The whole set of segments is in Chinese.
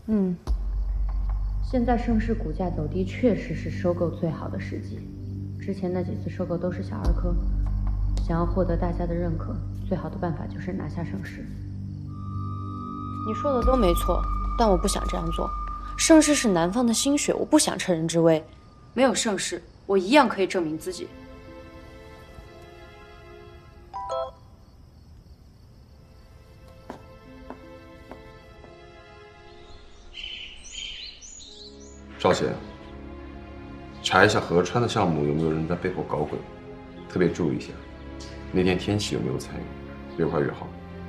嗯，现在盛世股价走低，确实是收购最好的时机。之前那几次收购都是小儿科，想要获得大家的认可，最好的办法就是拿下盛世。 你说的都没错，但我不想这样做。盛世是南方的心血，我不想趁人之危。没有盛世，我一样可以证明自己。 少贤，查一下合川的项目有没有人在背后搞鬼，特别注意一下，那天天气有没有参与，越快越好。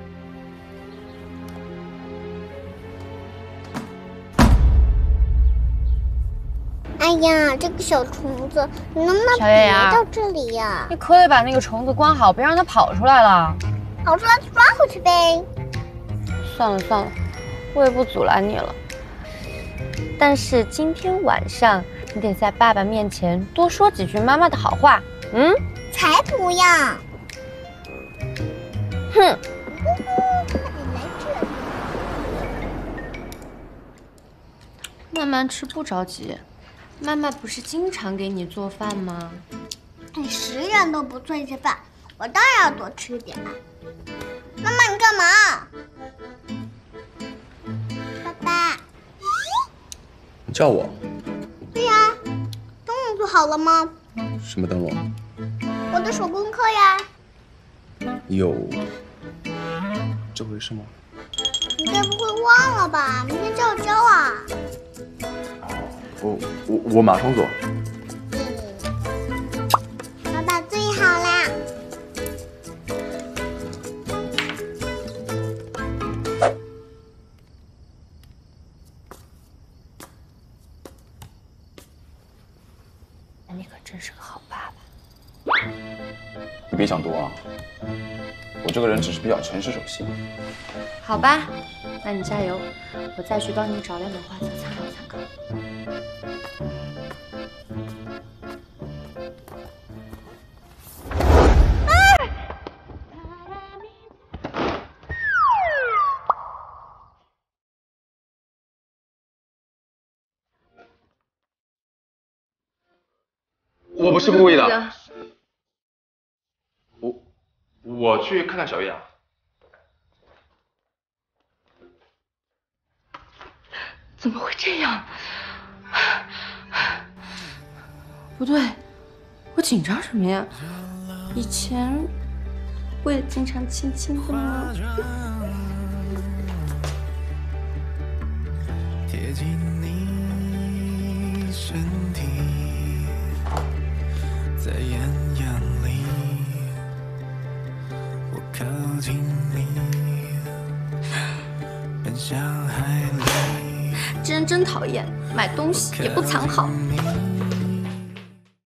哎呀，这个小虫子，你能不能别到这里呀？ 你可以把那个虫子关好，别让它跑出来了。 跑出来就抓回去呗。 算了算了，我也不阻拦你了。但是今天晚上你得在爸爸面前多说几句妈妈的好话。嗯？ 才不要！ 哼！慢慢吃，不着急。妈妈不是经常给你做饭吗？ 你10人都不做一些饭，我当然要多吃一点了。妈妈，你干嘛？爸爸。 你叫我？ 对呀，灯笼做好了吗？ 什么灯笼？ 我的手工课呀。 有这回事吗？ 你该不会忘了吧？明天就要交啊。 我马上做。 爸爸最好啦。 你可真是个好爸爸。 你别想多啊，我这个人只是比较诚实守信。 好吧，那你加油，我再去帮你找2本画册参考参考。 我不是故意的。我去看看小叶啊。 怎么会这样？不对，我紧张什么呀？以前我也经常轻轻的吗？贴近你身体，在艳阳里，我靠近你，奔向海里。这人真讨厌，买东西也不藏好。